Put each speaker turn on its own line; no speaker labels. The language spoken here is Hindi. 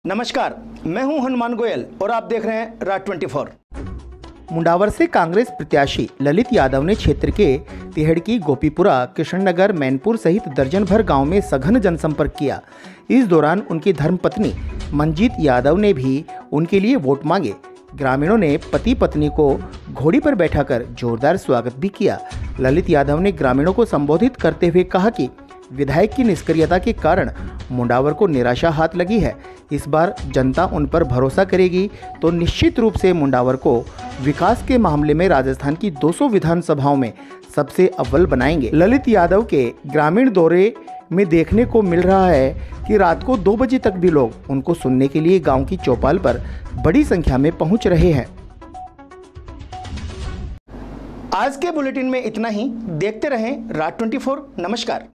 नमस्कार, मैं हूं हनुमान गोयल और आप देख रहे हैं राज 24।
मुंडावर से कांग्रेस प्रत्याशी ललित यादव ने क्षेत्र के तिहड़की, गोपीपुरा, कृष्णनगर, मैनपुर सहित दर्जन भर गांव में सघन जनसंपर्क किया। इस दौरान उनकी धर्मपत्नी मंजीत यादव ने भी उनके लिए वोट मांगे। ग्रामीणों ने पति पत्नी को घोड़ी पर बैठाकर जोरदार स्वागत भी किया। ललित यादव ने ग्रामीणों को संबोधित करते हुए कहा कि विधायक की निष्क्रियता के कारण मुंडावर को निराशा हाथ लगी है। इस बार जनता उन पर भरोसा करेगी तो निश्चित रूप से मुंडावर को विकास के मामले में राजस्थान की 200 विधानसभाओं में सबसे अव्वल बनाएंगे। ललित यादव के ग्रामीण दौरे में देखने को मिल रहा है कि रात को 2 बजे तक भी लोग उनको सुनने के लिए गांव की चौपाल पर बड़ी संख्या में पहुंच रहे हैं।
आज के बुलेटिन में इतना ही। देखते रहें राज 24। नमस्कार।